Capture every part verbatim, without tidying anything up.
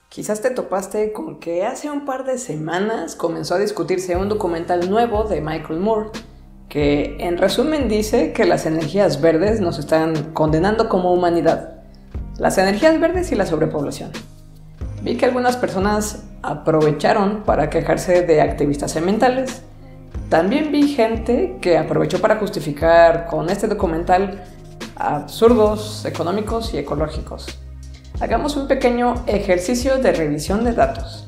Quizás te topaste con que hace un par de semanas comenzó a discutirse un documental nuevo de Michael Moore, que en resumen dice que las energías verdes nos están condenando como humanidad. Las energías verdes y la sobrepoblación. Vi que algunas personas aprovecharon para quejarse de activistas ambientales. También vi gente que aprovechó para justificar con este documental absurdos económicos y ecológicos. Hagamos un pequeño ejercicio de revisión de datos.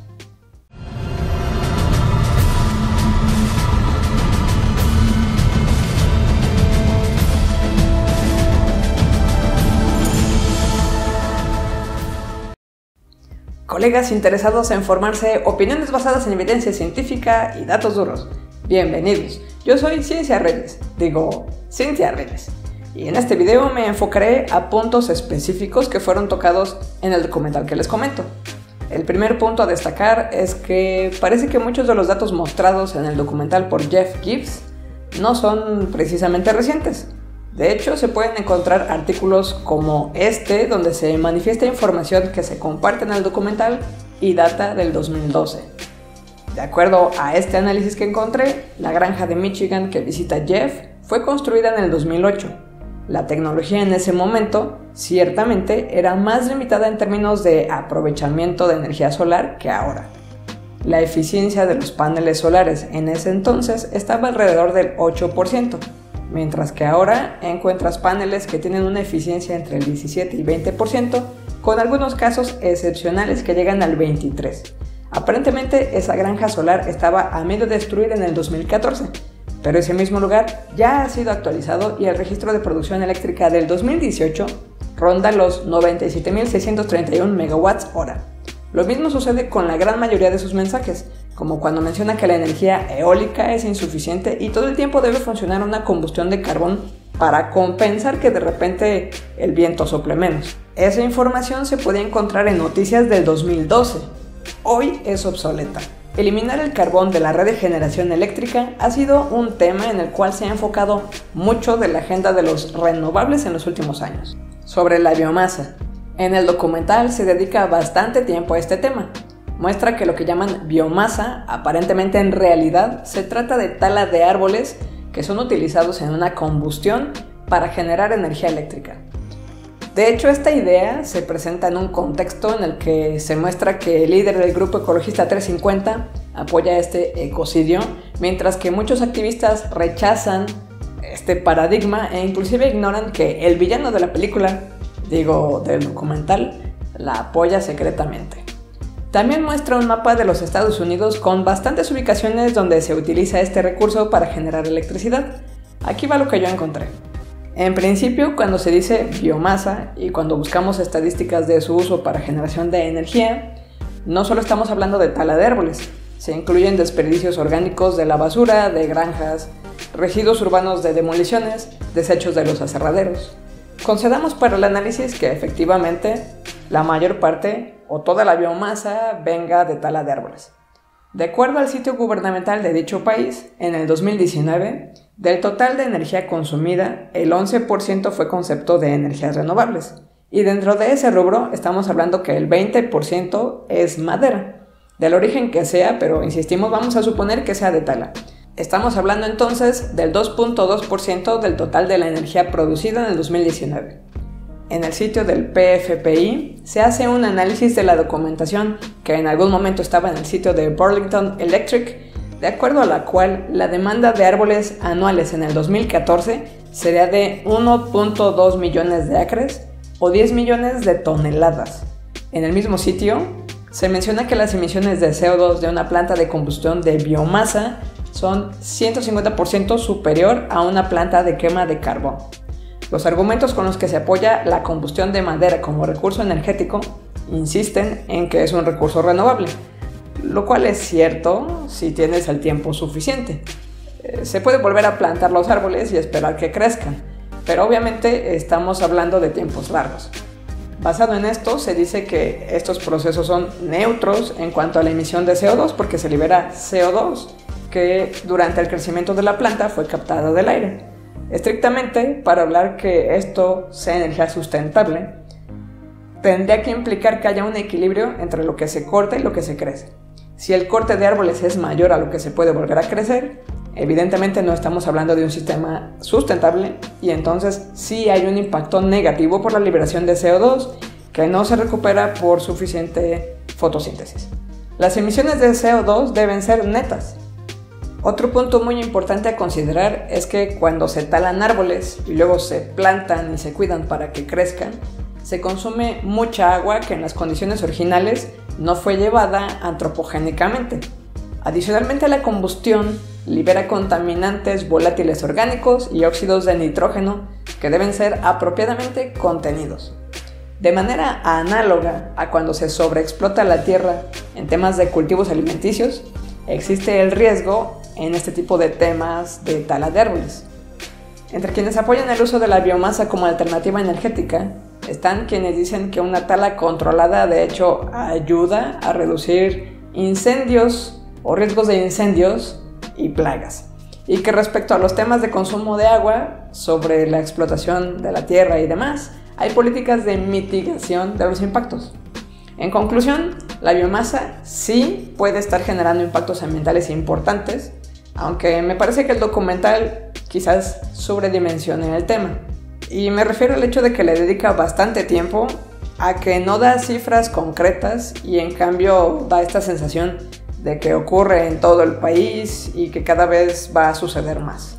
Colegas interesados en formarse opiniones basadas en evidencia científica y datos duros, bienvenidos. Yo soy Ciencia Reyes, digo, Cintia Reyes. Y en este video me enfocaré a puntos específicos que fueron tocados en el documental que les comento. El primer punto a destacar es que parece que muchos de los datos mostrados en el documental por Jeff Gibbs no son precisamente recientes. De hecho, se pueden encontrar artículos como este donde se manifiesta información que se comparte en el documental y data del dos mil doce. De acuerdo a este análisis que encontré, la granja de Michigan que visita Jeff fue construida en el dos mil ocho. La tecnología en ese momento ciertamente era más limitada en términos de aprovechamiento de energía solar que ahora. La eficiencia de los paneles solares en ese entonces estaba alrededor del ocho por ciento, mientras que ahora encuentras paneles que tienen una eficiencia entre el diecisiete y veinte por ciento, con algunos casos excepcionales que llegan al veintitrés por ciento. Aparentemente esa granja solar estaba a medio de destruir en el dos mil catorce, pero ese mismo lugar ya ha sido actualizado y el registro de producción eléctrica del dos mil dieciocho ronda los noventa y siete mil seiscientos treinta y uno megawatts hora. Lo mismo sucede con la gran mayoría de sus mensajes, como cuando menciona que la energía eólica es insuficiente y todo el tiempo debe funcionar una combustión de carbón para compensar que de repente el viento sople menos. Esa información se podía encontrar en noticias del dos mil doce. Hoy es obsoleta. Eliminar el carbón de la red de generación eléctrica ha sido un tema en el cual se ha enfocado mucho de la agenda de los renovables en los últimos años. Sobre la biomasa. En el documental se dedica bastante tiempo a este tema. Muestra que lo que llaman biomasa, aparentemente en realidad, se trata de tala de árboles que son utilizados en una combustión para generar energía eléctrica. De hecho, esta idea se presenta en un contexto en el que se muestra que el líder del grupo ecologista trescientos cincuenta apoya este ecocidio, mientras que muchos activistas rechazan este paradigma e inclusive ignoran que el villano de la película, digo del documental, la apoya secretamente. También muestra un mapa de los Estados Unidos con bastantes ubicaciones donde se utiliza este recurso para generar electricidad. Aquí va lo que yo encontré. En principio, cuando se dice biomasa y cuando buscamos estadísticas de su uso para generación de energía, no solo estamos hablando de tala de árboles, se incluyen desperdicios orgánicos de la basura, de granjas, residuos urbanos de demoliciones, desechos de los aserraderos. Concedamos para el análisis que efectivamente la mayor parte o toda la biomasa venga de tala de árboles. De acuerdo al sitio gubernamental de dicho país, en el dos mil diecinueve, del total de energía consumida, el once por ciento fue concepto de energías renovables. Y dentro de ese rubro estamos hablando que el veinte por ciento es madera, del origen que sea, pero insistimos, vamos a suponer que sea de tala. Estamos hablando entonces del dos punto dos por ciento del total de la energía producida en el dos mil diecinueve. En el sitio del P F P I se hace un análisis de la documentación que en algún momento estaba en el sitio de Burlington Electric, de acuerdo a la cual la demanda de árboles anuales en el dos mil catorce sería de uno punto dos millones de acres o diez millones de toneladas. En el mismo sitio se menciona que las emisiones de C O dos de una planta de combustión de biomasa son ciento cincuenta por ciento superior a una planta de quema de carbón. Los argumentos con los que se apoya la combustión de madera como recurso energético insisten en que es un recurso renovable, lo cual es cierto si tienes el tiempo suficiente. Eh, se puede volver a plantar los árboles y esperar que crezcan, pero obviamente estamos hablando de tiempos largos. Basado en esto, se dice que estos procesos son neutros en cuanto a la emisión de C O dos porque se libera C O dos que durante el crecimiento de la planta fue captada del aire. Estrictamente, para hablar que esto sea energía sustentable, tendría que implicar que haya un equilibrio entre lo que se corta y lo que se crece. Si el corte de árboles es mayor a lo que se puede volver a crecer, evidentemente no estamos hablando de un sistema sustentable y entonces sí hay un impacto negativo por la liberación de C O dos que no se recupera por suficiente fotosíntesis. Las emisiones de C O dos deben ser netas. Otro punto muy importante a considerar es que cuando se talan árboles y luego se plantan y se cuidan para que crezcan, se consume mucha agua que en las condiciones originales no fue llevada antropogénicamente. Adicionalmente, la combustión libera contaminantes volátiles orgánicos y óxidos de nitrógeno que deben ser apropiadamente contenidos. De manera análoga a cuando se sobreexplota la tierra en temas de cultivos alimenticios, existe el riesgo en este tipo de temas de tala de árboles. Entre quienes apoyan el uso de la biomasa como alternativa energética, están quienes dicen que una tala controlada de hecho ayuda a reducir incendios o riesgos de incendios y plagas. Y que respecto a los temas de consumo de agua, sobre la explotación de la tierra y demás, hay políticas de mitigación de los impactos. En conclusión, la biomasa sí puede estar generando impactos ambientales importantes, aunque me parece que el documental quizás sobredimensione el tema. Y me refiero al hecho de que le dedica bastante tiempo a que no da cifras concretas y en cambio da esta sensación de que ocurre en todo el país y que cada vez va a suceder más.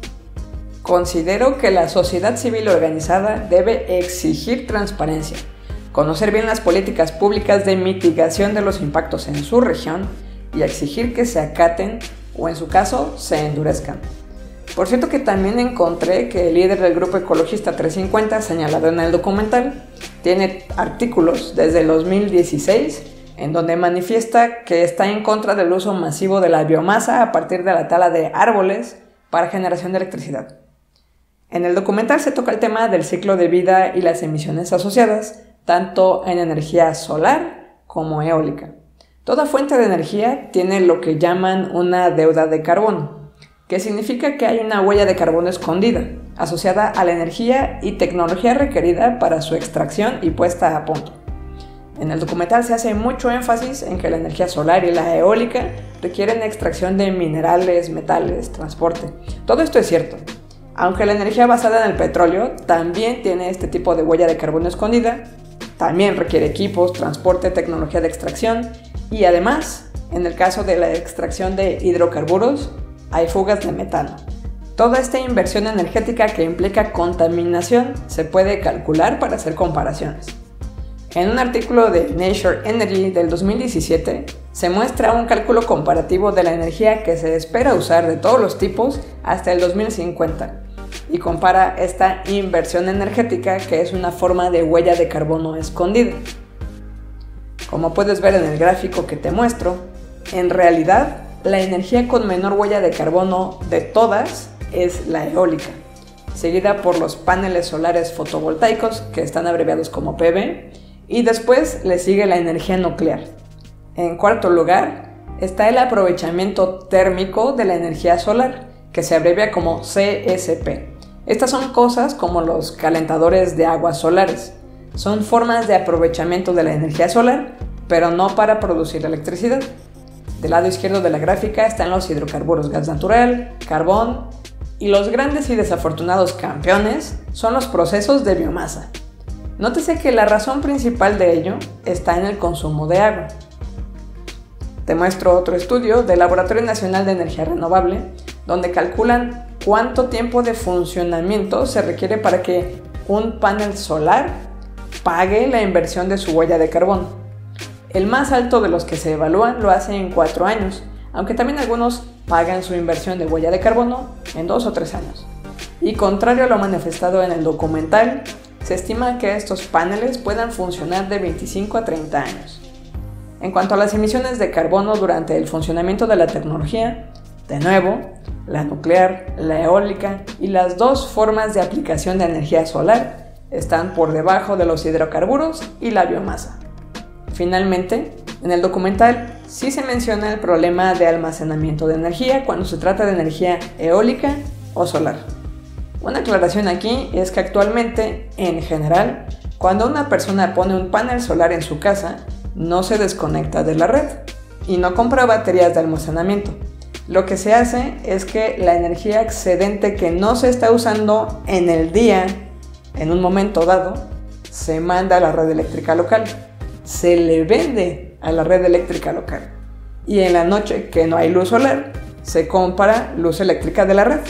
Considero que la sociedad civil organizada debe exigir transparencia, conocer bien las políticas públicas de mitigación de los impactos en su región y exigir que se acaten o en su caso se endurezcan. Por cierto que también encontré que el líder del grupo ecologista trescientos cincuenta, señalado en el documental, tiene artículos desde el dos mil dieciséis en donde manifiesta que está en contra del uso masivo de la biomasa a partir de la tala de árboles para generación de electricidad. En el documental se toca el tema del ciclo de vida y las emisiones asociadas, tanto en energía solar como eólica. Toda fuente de energía tiene lo que llaman una deuda de carbono, que significa que hay una huella de carbono escondida, asociada a la energía y tecnología requerida para su extracción y puesta a punto. En el documental se hace mucho énfasis en que la energía solar y la eólica requieren extracción de minerales, metales, transporte. Todo esto es cierto, aunque la energía basada en el petróleo también tiene este tipo de huella de carbono escondida, también requiere equipos, transporte, tecnología de extracción y además, en el caso de la extracción de hidrocarburos, hay fugas de metano. Toda esta inversión energética que implica contaminación se puede calcular para hacer comparaciones. En un artículo de Nature Energy del dos mil diecisiete se muestra un cálculo comparativo de la energía que se espera usar de todos los tipos hasta el dos mil cincuenta y compara esta inversión energética que es una forma de huella de carbono escondida. Como puedes ver en el gráfico que te muestro, en realidad la energía con menor huella de carbono de todas es la eólica, seguida por los paneles solares fotovoltaicos, que están abreviados como P V, y después le sigue la energía nuclear. En cuarto lugar está el aprovechamiento térmico de la energía solar, que se abrevia como C S P. Estas son cosas como los calentadores de aguas solares. Son formas de aprovechamiento de la energía solar, pero no para producir electricidad. Del lado izquierdo de la gráfica están los hidrocarburos, gas natural, carbón, y los grandes y desafortunados campeones son los procesos de biomasa. Nótese que la razón principal de ello está en el consumo de agua. Te muestro otro estudio del Laboratorio Nacional de Energía Renovable, donde calculan cuánto tiempo de funcionamiento se requiere para que un panel solar pague la inversión de su huella de carbono. El más alto de los que se evalúan lo hace en cuatro años, aunque también algunos pagan su inversión de huella de carbono en dos o tres años. Y contrario a lo manifestado en el documental, se estima que estos paneles puedan funcionar de veinticinco a treinta años. En cuanto a las emisiones de carbono durante el funcionamiento de la tecnología, de nuevo, la nuclear, la eólica y las dos formas de aplicación de energía solar están por debajo de los hidrocarburos y la biomasa. Finalmente, en el documental sí se menciona el problema de almacenamiento de energía cuando se trata de energía eólica o solar. Una aclaración aquí es que actualmente, en general, Cuando una persona pone un panel solar en su casa, no se desconecta de la red y no compra baterías de almacenamiento. Lo que se hace es que la energía excedente que no se está usando en el día, en un momento dado, se manda a la red eléctrica local. Se le vende a la red eléctrica local. Y en la noche que no hay luz solar, se compra luz eléctrica de la red.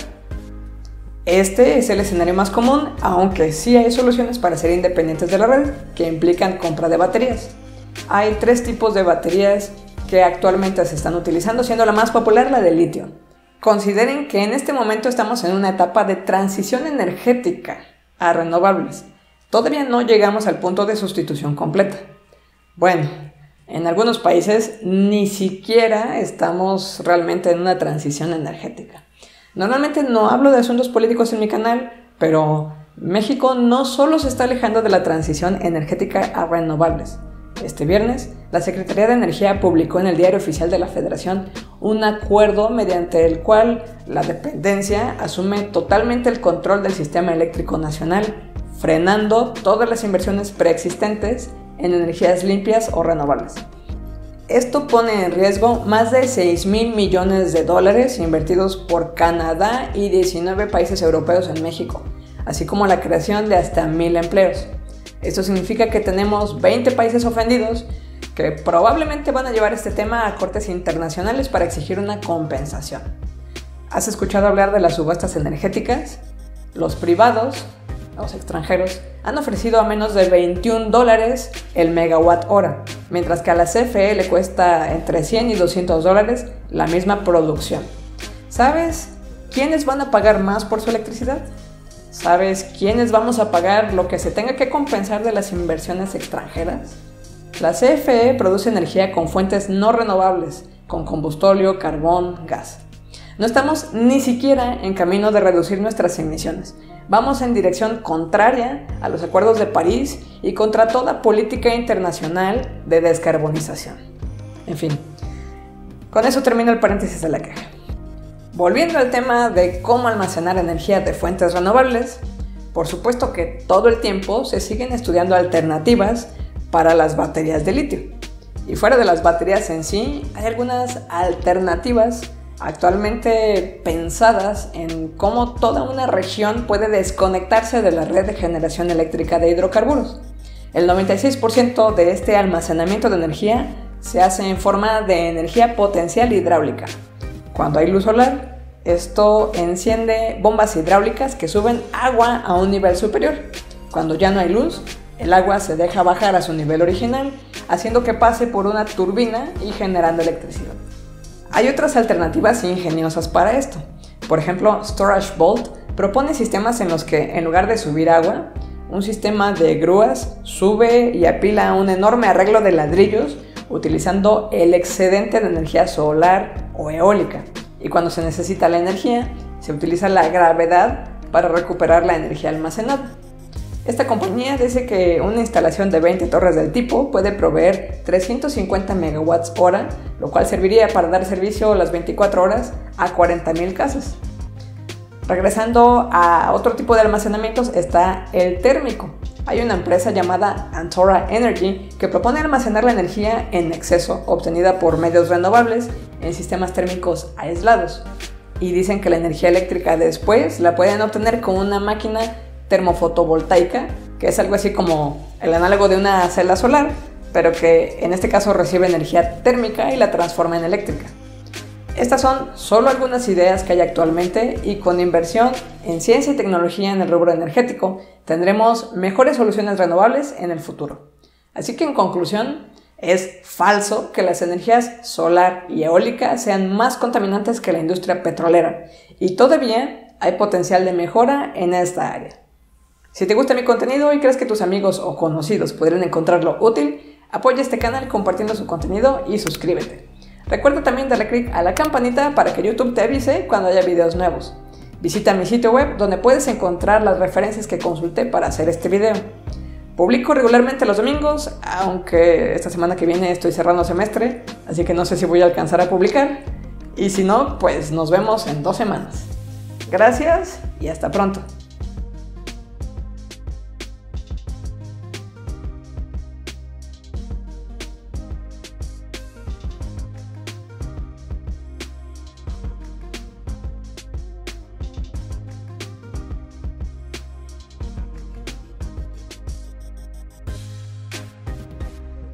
Este es el escenario más común, aunque sí hay soluciones para ser independientes de la red, que implican compra de baterías. Hay tres tipos de baterías que actualmente se están utilizando, siendo la más popular la de litio. Consideren que en este momento estamos en una etapa de transición energética a renovables. Todavía no llegamos al punto de sustitución completa. Bueno, en algunos países ni siquiera estamos realmente en una transición energética. Normalmente no hablo de asuntos políticos en mi canal, pero México no solo se está alejando de la transición energética a renovables. Este viernes, la Secretaría de Energía publicó en el Diario Oficial de la Federación un acuerdo mediante el cual la dependencia asume totalmente el control del sistema eléctrico nacional, frenando todas las inversiones preexistentes en energías limpias o renovables. Esto pone en riesgo más de seis mil millones de dólares invertidos por Canadá y diecinueve países europeos en México, así como la creación de hasta mil empleos. Esto significa que tenemos veinte países ofendidos que probablemente van a llevar este tema a cortes internacionales para exigir una compensación. ¿Has escuchado hablar de las subastas energéticas? Los privados, los extranjeros, han ofrecido a menos de veintiún dólares el megawatt hora, mientras que a la C F E le cuesta entre cien y doscientos dólares la misma producción. ¿Sabes quiénes van a pagar más por su electricidad? ¿Sabes quiénes vamos a pagar lo que se tenga que compensar de las inversiones extranjeras? La C F E produce energía con fuentes no renovables, con combustóleo, carbón, gas. No estamos ni siquiera en camino de reducir nuestras emisiones. Vamos en dirección contraria a los acuerdos de París y contra toda política internacional de descarbonización. En fin, con eso termino el paréntesis de la queja. Volviendo al tema de cómo almacenar energía de fuentes renovables, por supuesto que todo el tiempo se siguen estudiando alternativas para las baterías de litio. Y fuera de las baterías en sí, hay algunas alternativas actualmente pensadas en cómo toda una región puede desconectarse de la red de generación eléctrica de hidrocarburos. El noventa y seis por ciento de este almacenamiento de energía se hace en forma de energía potencial hidráulica. Cuando hay luz solar, esto enciende bombas hidráulicas que suben agua a un nivel superior. Cuando ya no hay luz, el agua se deja bajar a su nivel original, haciendo que pase por una turbina y generando electricidad. Hay otras alternativas ingeniosas para esto. Por ejemplo, Storage Vault propone sistemas en los que, en lugar de subir agua, un sistema de grúas sube y apila un enorme arreglo de ladrillos utilizando el excedente de energía solar o eólica. Y cuando se necesita la energía, se utiliza la gravedad para recuperar la energía almacenada. Esta compañía dice que una instalación de veinte torres del tipo puede proveer trescientos cincuenta megawatts hora, lo cual serviría para dar servicio las veinticuatro horas a cuarenta mil casas. Regresando a otro tipo de almacenamientos está el térmico. Hay una empresa llamada Antora Energy que propone almacenar la energía en exceso obtenida por medios renovables en sistemas térmicos aislados. Y dicen que la energía eléctrica después la pueden obtener con una máquina termofotovoltaica, que es algo así como el análogo de una celda solar, pero que en este caso recibe energía térmica y la transforma en eléctrica. Estas son solo algunas ideas que hay actualmente y con inversión en ciencia y tecnología en el rubro energético tendremos mejores soluciones renovables en el futuro. Así que en conclusión, es falso que las energías solar y eólica sean más contaminantes que la industria petrolera y todavía hay potencial de mejora en esta área. Si te gusta mi contenido y crees que tus amigos o conocidos podrían encontrarlo útil, apoya este canal compartiendo su contenido y suscríbete. Recuerda también darle clic a la campanita para que YouTube te avise cuando haya videos nuevos. Visita mi sitio web donde puedes encontrar las referencias que consulté para hacer este video. Publico regularmente los domingos, aunque esta semana que viene estoy cerrando semestre, así que no sé si voy a alcanzar a publicar. Y si no, pues nos vemos en dos semanas. Gracias y hasta pronto.